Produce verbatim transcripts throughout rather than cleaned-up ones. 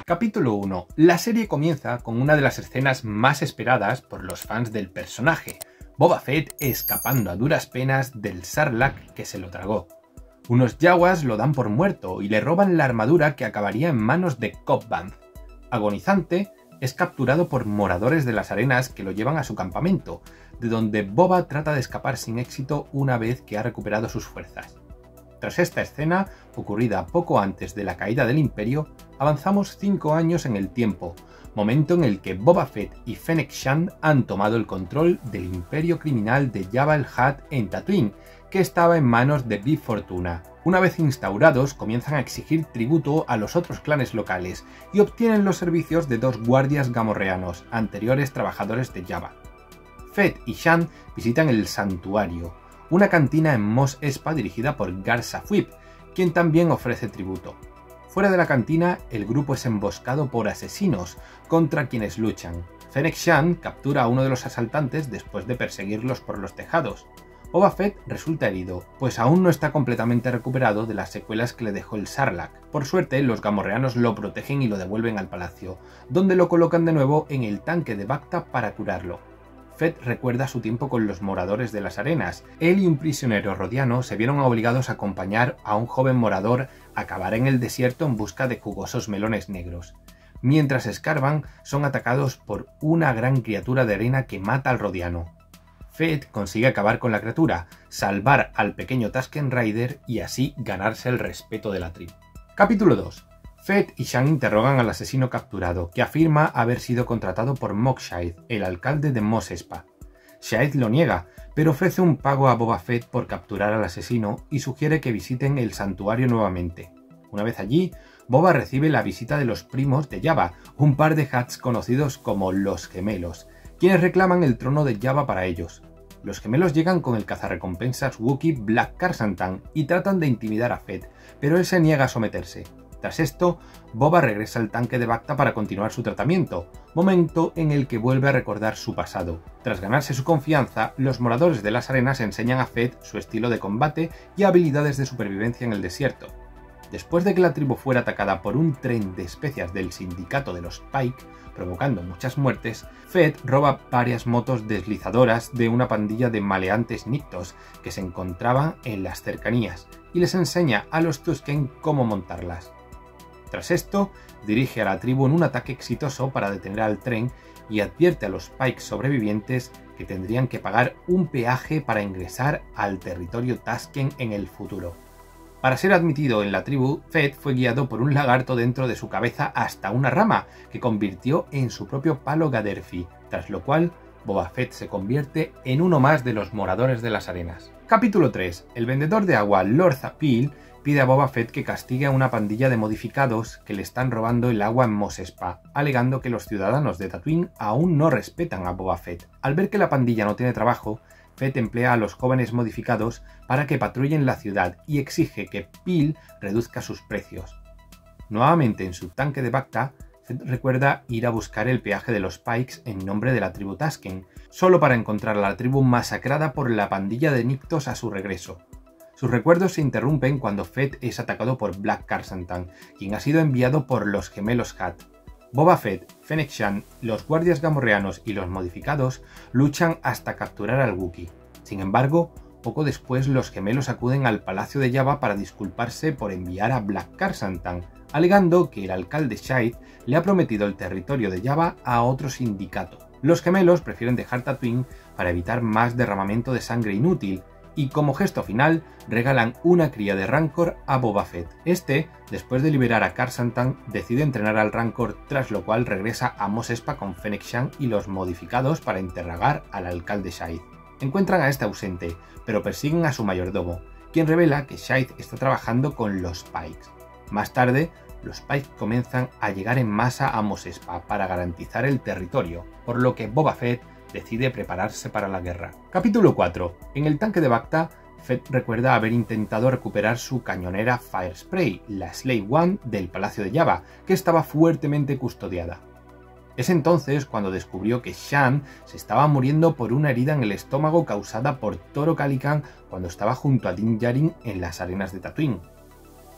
Capítulo uno. La serie comienza con una de las escenas más esperadas por los fans del personaje, Boba Fett escapando a duras penas del Sarlacc que se lo tragó. Unos Jawas lo dan por muerto y le roban la armadura que acabaría en manos de Cobb Vanth. Agonizante, es capturado por moradores de las arenas que lo llevan a su campamento, de donde Boba trata de escapar sin éxito una vez que ha recuperado sus fuerzas. Tras esta escena, ocurrida poco antes de la caída del Imperio, avanzamos cinco años en el tiempo, momento en el que Boba Fett y Fennec Shand han tomado el control del imperio criminal de Jabba el Hutt en Tatooine, que estaba en manos de Bib Fortuna. Una vez instaurados, comienzan a exigir tributo a los otros clanes locales y obtienen los servicios de dos guardias gamorreanos, anteriores trabajadores de Jabba. Fett y Shand visitan el Santuario, una cantina en Mos Espa dirigida por Garsa Fwip, quien también ofrece tributo. Fuera de la cantina, el grupo es emboscado por asesinos, contra quienes luchan. Fennec Shand captura a uno de los asaltantes después de perseguirlos por los tejados. Boba Fett resulta herido, pues aún no está completamente recuperado de las secuelas que le dejó el Sarlacc. Por suerte, los gamorreanos lo protegen y lo devuelven al palacio, donde lo colocan de nuevo en el tanque de Bacta para curarlo. Fett recuerda su tiempo con los moradores de las arenas. Él y un prisionero rodiano se vieron obligados a acompañar a un joven morador a cavar en el desierto en busca de jugosos melones negros. Mientras escarban, son atacados por una gran criatura de arena que mata al rodiano. Fett consigue acabar con la criatura, salvar al pequeño Tusken Raider y así ganarse el respeto de la tribu. Capítulo dos. Fett y Shand interrogan al asesino capturado, que afirma haber sido contratado por Mok Shaiz, el alcalde de Mos Espa. Shaiz lo niega, pero ofrece un pago a Boba Fett por capturar al asesino y sugiere que visiten el santuario nuevamente. Una vez allí, Boba recibe la visita de los primos de Jabba, un par de Hutts conocidos como los Gemelos, quienes reclaman el trono de Jabba para ellos. Los gemelos llegan con el cazarrecompensas Wookiee Black Krrsantan y tratan de intimidar a Fett, pero él se niega a someterse. Tras esto, Boba regresa al tanque de Bacta para continuar su tratamiento, momento en el que vuelve a recordar su pasado. Tras ganarse su confianza, los moradores de las arenas enseñan a Fett su estilo de combate y habilidades de supervivencia en el desierto. Después de que la tribu fuera atacada por un tren de especias del sindicato de los Pike, provocando muchas muertes, Fett roba varias motos deslizadoras de una pandilla de maleantes nictos que se encontraban en las cercanías y les enseña a los Tusken cómo montarlas. Tras esto, dirige a la tribu en un ataque exitoso para detener al tren y advierte a los Pike sobrevivientes que tendrían que pagar un peaje para ingresar al territorio Tusken en el futuro. Para ser admitido en la tribu, Fett fue guiado por un lagarto dentro de su cabeza hasta una rama, que convirtió en su propio palo Gaderfi, tras lo cual Boba Fett se convierte en uno más de los moradores de las arenas. Capítulo tres. El vendedor de agua Lord Zapil pide a Boba Fett que castigue a una pandilla de modificados que le están robando el agua en Mos Espa, alegando que los ciudadanos de Tatooine aún no respetan a Boba Fett. Al ver que la pandilla no tiene trabajo, Fett emplea a los jóvenes modificados para que patrullen la ciudad y exige que Peel reduzca sus precios. Nuevamente en su tanque de Bacta, Fett recuerda ir a buscar el peaje de los Pikes en nombre de la tribu Tusken, solo para encontrar a la tribu masacrada por la pandilla de Nictos a su regreso. Sus recuerdos se interrumpen cuando Fett es atacado por Black Krrsantan, quien ha sido enviado por los gemelos Hutt. Boba Fett, Fennec Shand, los guardias gamorreanos y los modificados luchan hasta capturar al Wookiee. Sin embargo, poco después los gemelos acuden al palacio de Jabba para disculparse por enviar a Black Krrsantan, alegando que el alcalde Shaiz le ha prometido el territorio de Jabba a otro sindicato. Los gemelos prefieren dejar Tatooine para evitar más derramamiento de sangre inútil, y como gesto final regalan una cría de Rancor a Boba Fett. Este, después de liberar a Krrsantan, decide entrenar al Rancor, tras lo cual regresa a Mos Espa con Fennec Shand y los modificados para interrogar al alcalde Shaiz. Encuentran a este ausente, pero persiguen a su mayordomo, quien revela que Shaiz está trabajando con los Pikes. Más tarde, los Pike comienzan a llegar en masa a Mos Espa para garantizar el territorio, por lo que Boba Fett decide prepararse para la guerra. Capítulo cuatro. En el tanque de Bacta, Fett recuerda haber intentado recuperar su cañonera Fire Spray, la Slave One del Palacio de Jabba, que estaba fuertemente custodiada. Es entonces cuando descubrió que Shand se estaba muriendo por una herida en el estómago causada por Toro Calican cuando estaba junto a Din Djarin en las arenas de Tatooine.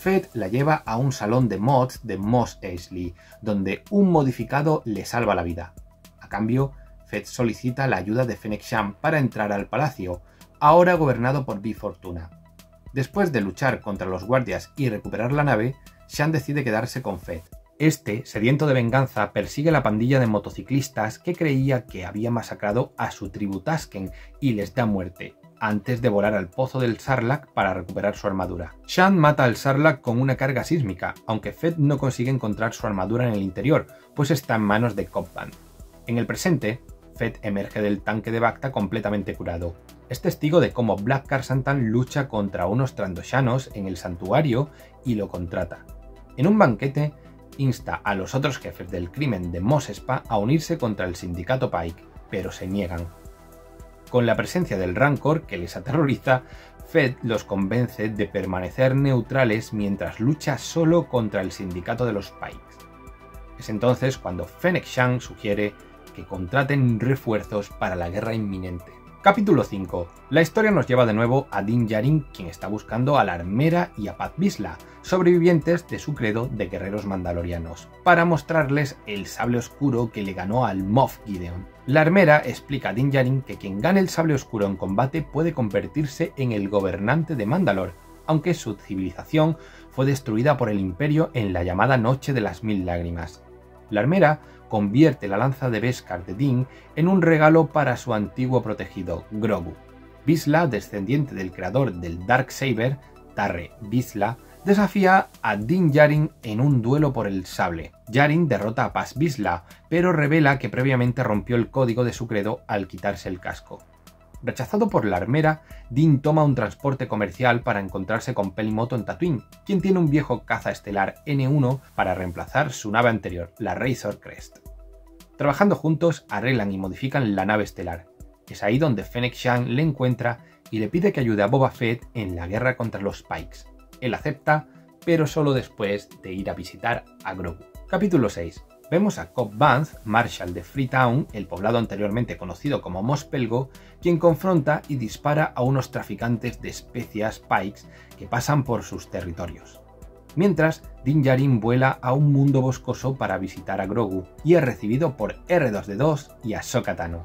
Fett la lleva a un salón de mods de Mos Eisley, donde un modificado le salva la vida. A cambio, Fett solicita la ayuda de Fennec Shand para entrar al palacio, ahora gobernado por B Fortuna. Después de luchar contra los guardias y recuperar la nave, Shand decide quedarse con Fett. Este, sediento de venganza, persigue a la pandilla de motociclistas que creía que había masacrado a su tribu Tusken y les da muerte, antes de volar al pozo del Sarlacc para recuperar su armadura. Shand mata al Sarlacc con una carga sísmica, aunque Fett no consigue encontrar su armadura en el interior, pues está en manos de Cobb Vanth. En el presente, Fett emerge del tanque de Bacta completamente curado. Es testigo de cómo Black Krrsantan lucha contra unos trandoshanos en el santuario y lo contrata. En un banquete, insta a los otros jefes del crimen de Mos Espa a unirse contra el sindicato Pike, pero se niegan. Con la presencia del Rancor que les aterroriza, Fett los convence de permanecer neutrales mientras lucha solo contra el sindicato de los Pikes. Es entonces cuando Fennec Shand sugiere que contraten refuerzos para la guerra inminente. Capítulo cinco. La historia nos lleva de nuevo a Din Djarin, quien está buscando a la Armera y a Paz Vizsla, sobrevivientes de su credo de guerreros mandalorianos, para mostrarles el sable oscuro que le ganó al Moff Gideon. La Armera explica a Din Djarin que quien gane el sable oscuro en combate puede convertirse en el gobernante de Mandalore, aunque su civilización fue destruida por el Imperio en la llamada Noche de las Mil Lágrimas. La Armera convierte la lanza de Beskar de Din en un regalo para su antiguo protegido, Grogu. Vizsla, descendiente del creador del Darksaber, Tarre Vizsla, desafía a Din Djarin en un duelo por el sable. Djarin derrota a Paz Vizsla, pero revela que previamente rompió el código de su credo al quitarse el casco. Rechazado por la Armera, Din toma un transporte comercial para encontrarse con Peli Motto en Tatooine, quien tiene un viejo caza estelar N uno para reemplazar su nave anterior, la Razor Crest. Trabajando juntos, arreglan y modifican la nave estelar. Es ahí donde Fennec Shand le encuentra y le pide que ayude a Boba Fett en la guerra contra los Pikes. Él acepta, pero solo después de ir a visitar a Grogu. Capítulo seis. Vemos a Cobb Vanth, Marshal de Freetown, el poblado anteriormente conocido como Mos Pelgo, quien confronta y dispara a unos traficantes de especias Pikes que pasan por sus territorios. Mientras, Din Djarin vuela a un mundo boscoso para visitar a Grogu y es recibido por R dos D dos y Ahsoka Tano.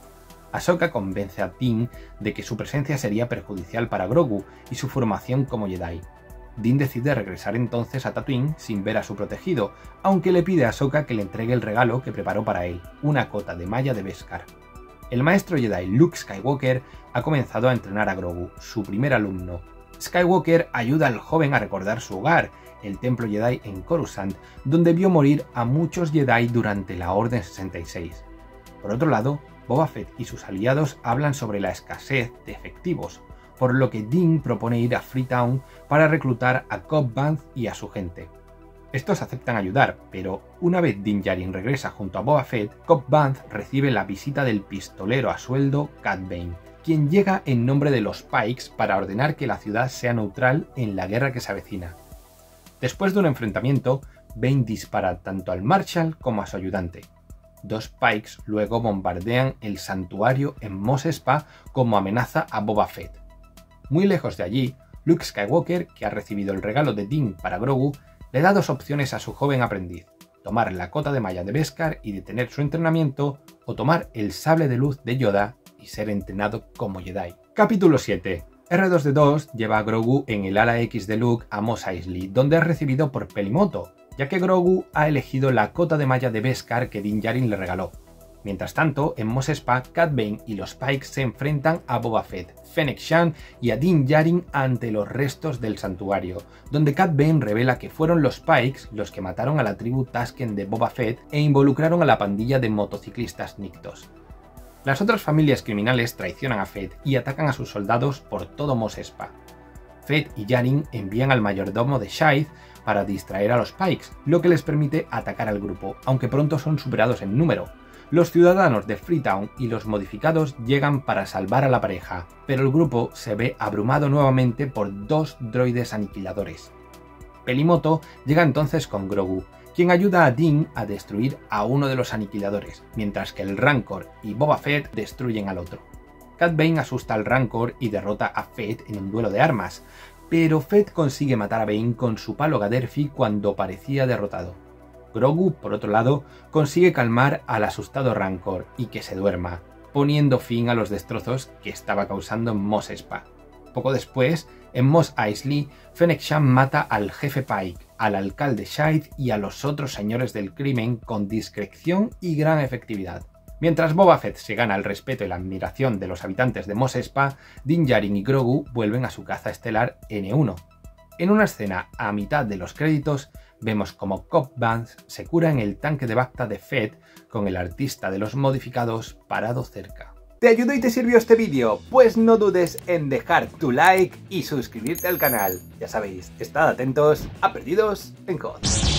Ahsoka convence a Din de que su presencia sería perjudicial para Grogu y su formación como Jedi. Din decide regresar entonces a Tatooine sin ver a su protegido, aunque le pide a Ahsoka que le entregue el regalo que preparó para él, una cota de malla de Beskar. El maestro Jedi Luke Skywalker ha comenzado a entrenar a Grogu, su primer alumno. Skywalker ayuda al joven a recordar su hogar, el templo Jedi en Coruscant, donde vio morir a muchos Jedi durante la Orden sesenta y seis. Por otro lado, Boba Fett y sus aliados hablan sobre la escasez de efectivos, por lo que Din propone ir a Freetown para reclutar a Cobb Vanth y a su gente. Estos aceptan ayudar, pero una vez Din Djarin regresa junto a Boba Fett, Cobb Vanth recibe la visita del pistolero a sueldo Cad Bane, quien llega en nombre de los Pikes para ordenar que la ciudad sea neutral en la guerra que se avecina. Después de un enfrentamiento, Bane dispara tanto al Marshal como a su ayudante. Dos Pikes luego bombardean el santuario en Mos Espa como amenaza a Boba Fett. Muy lejos de allí, Luke Skywalker, que ha recibido el regalo de Din para Grogu, le da dos opciones a su joven aprendiz: tomar la cota de malla de Beskar y detener su entrenamiento, o tomar el sable de luz de Yoda y ser entrenado como Jedi. Capítulo siete. R dos D dos lleva a Grogu en el ala X de Luke a Mos Eisley, donde es recibido por Peli Motto, ya que Grogu ha elegido la cota de malla de Beskar que Din Djarin le regaló. Mientras tanto, en Mos Espa, Cad Bane y los Pikes se enfrentan a Boba Fett, Fennec Shand y a Din Djarin ante los restos del santuario, donde Cad Bane revela que fueron los Pikes los que mataron a la tribu Tusken de Boba Fett e involucraron a la pandilla de motociclistas Nictos. Las otras familias criminales traicionan a Fett y atacan a sus soldados por todo Mos Espa. Fett y Djarin envían al mayordomo de Scythe para distraer a los Pikes, lo que les permite atacar al grupo, aunque pronto son superados en número. Los ciudadanos de Freetown y los modificados llegan para salvar a la pareja, pero el grupo se ve abrumado nuevamente por dos droides aniquiladores. Peli Motto llega entonces con Grogu, quien ayuda a Din a destruir a uno de los aniquiladores, mientras que el Rancor y Boba Fett destruyen al otro. Cad Bane asusta al Rancor y derrota a Fett en un duelo de armas, pero Fett consigue matar a Bane con su palo Gaderfi cuando parecía derrotado. Grogu, por otro lado, consigue calmar al asustado Rancor y que se duerma, poniendo fin a los destrozos que estaba causando en Mos Espa. Poco después, en Mos Eisley, Fennec Shand mata al jefe Pike, al alcalde Shide y a los otros señores del crimen con discreción y gran efectividad. Mientras Boba Fett se gana el respeto y la admiración de los habitantes de Mos Espa, Din Djarin y Grogu vuelven a su caza estelar N uno. En una escena a mitad de los créditos, vemos como Cobb Vanth se cura en el tanque de Bacta de Fett con el artista de los modificados parado cerca. ¿Te ayudó y te sirvió este vídeo? Pues no dudes en dejar tu like y suscribirte al canal. Ya sabéis, estad atentos a Perdidos en C O D.